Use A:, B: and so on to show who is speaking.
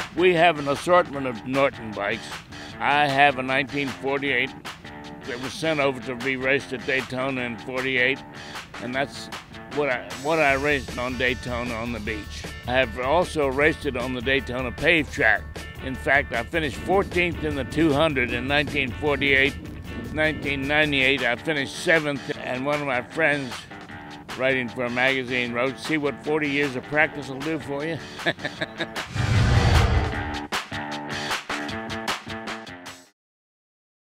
A: We have an assortment of Norton bikes. I have a 1948 that was sent over to be raced at Daytona in '48, and that's what I raced on Daytona on the beach. I have also raced it on the Daytona paved track. In fact, I finished 14th in the 200 in 1948. 1998, I finished 7th, and one of my friends, writing for a magazine, wrote, "See what 40 years of practice will do for you."